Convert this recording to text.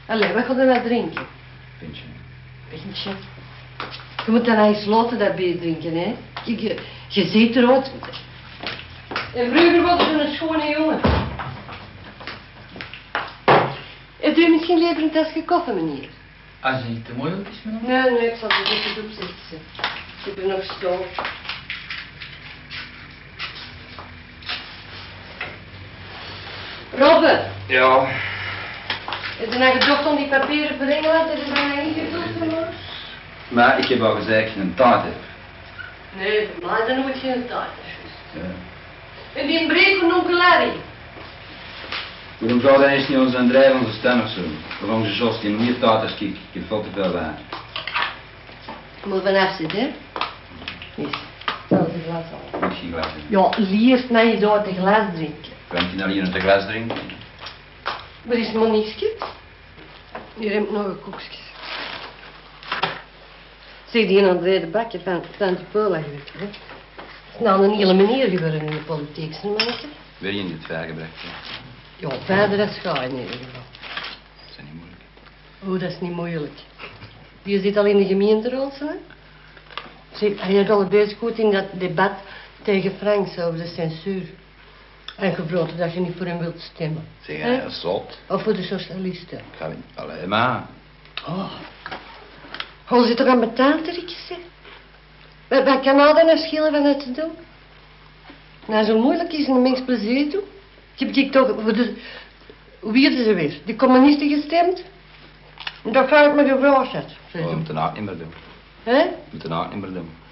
Allee, wat ga je nou drinken? Pintje. Pintje. Je moet dan eens laten dat bier drinken, hè. Je ziet eruit. En vroeger was je een schone jongen. Heb je misschien liever een tasje koffie, meneer? Als het niet te moeilijk is, meneer? Nee, ik zal het even opzetten. Ik heb er nog stoom. Robbe. Ja. Heb je nou gedacht om die papieren voor Engeland? Heb je bijna ingevuld, meneer? Maar ik heb al gezegd dat ik een taart heb. Nee, voor mij dan nooit geen taart. Ja. En die breek van onkel Larry. Waarom zou hij eens niet ons aan drijven onze stem of zo? Waarom ze zoals die meer taart als ik heb veel te veel wijn. Je moet vanaf zitten, hè? Yes. Zal ik een glas halen? Moet je glas hebben. Ja, liefst mij je door het glas drinken. Kan je nou hier een glas drinken? Wat is Moniqueske? Hier heb ik nog een koekje. Zeg, die André de Bakker van Tante Paula geweest, hè? Het is nou een hele meneer geworden in de politiek, zijn mannetje. Wil je niet vergebracht? Ja, verder dat ga in ieder geval. Dat is niet moeilijk. Oh, dat is niet moeilijk. Je zit al in de gemeenteraad, hè? Zeg, hij is al bezig goed in dat debat tegen Franks over de censuur. En gevraagd dat je niet voor hem wilt stemmen. Zeg, hij is zot. Of voor de socialisten. Ik ga niet. Allee, maar. Oh. Hoe zit er aan betaald, Rikjes, hè? Wat kan nou dan schelen van het te doen? Nou, zo moeilijk is een mens plezier doen. Heb ik toch voor de... Wie is er weer? De communisten gestemd? Dat ga ik me gevraagd. We moeten het niet meer doen. Hè? We moeten het niet meer doen.